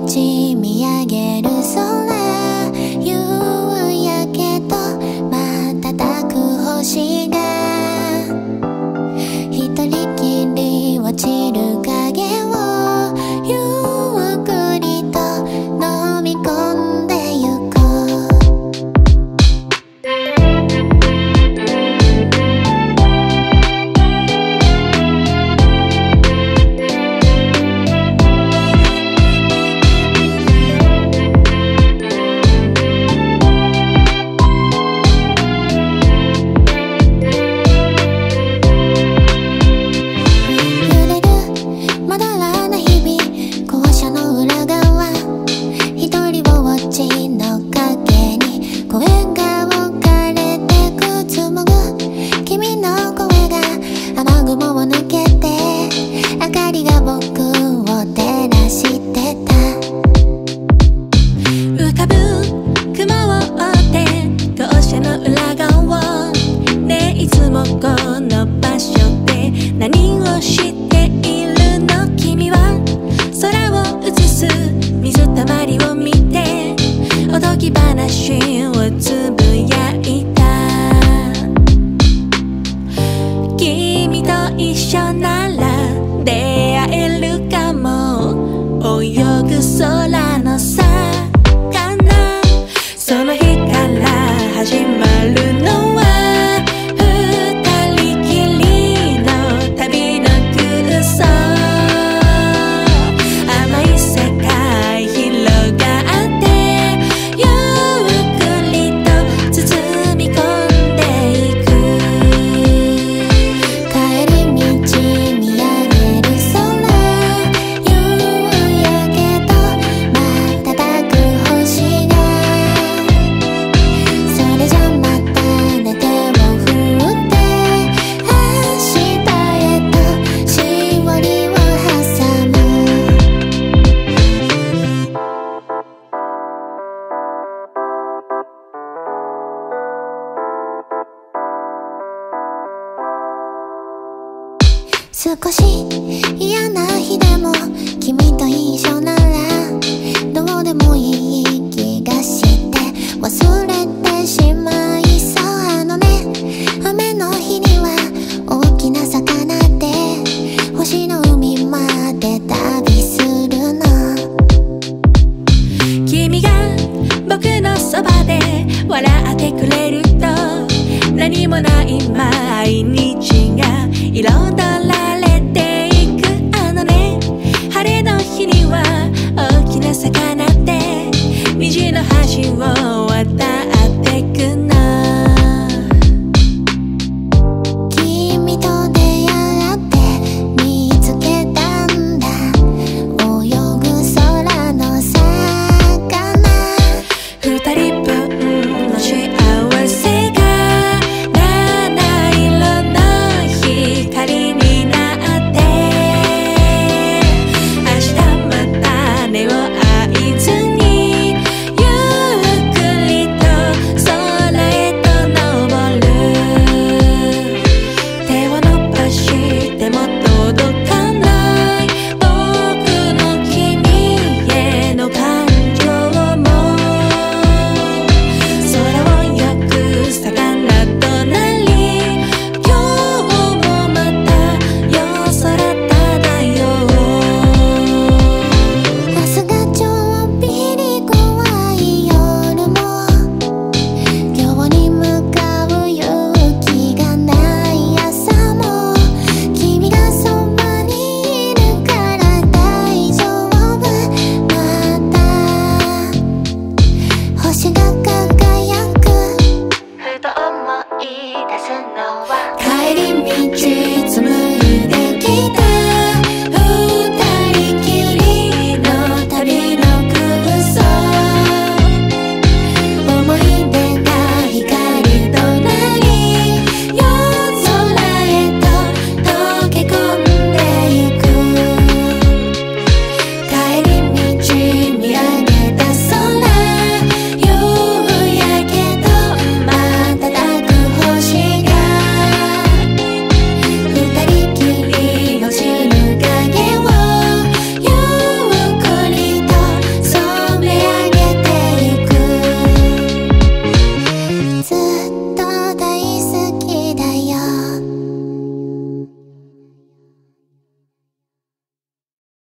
見上げる空、夕焼けと瞬く星が一人きり落ちる影をゆっくりと飲み込んでゆく。少し嫌な日でも君と一緒ならどうでもいい気がして忘れてしまいそうのね。雨の日には大きな魚で星の海まで旅するの。 君が僕のそばで笑ってくれると何もない毎日が彩る